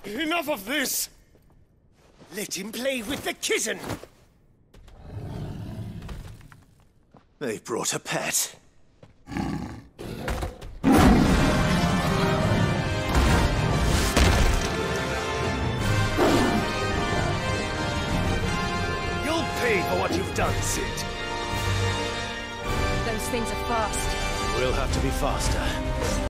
Enough of this! Let him play with the kitten! They brought a pet. You'll pay for what you've done, Sid. Those things are fast. We'll have to be faster.